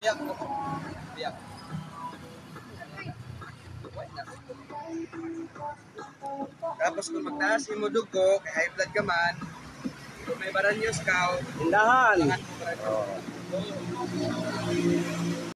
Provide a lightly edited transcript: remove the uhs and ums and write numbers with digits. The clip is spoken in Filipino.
Biyak mo. Biyak. Tapos kung magtaas mo dugo, kay high blood ka man, kung may baranyos ka, Tindahan. tangan mo baranyos.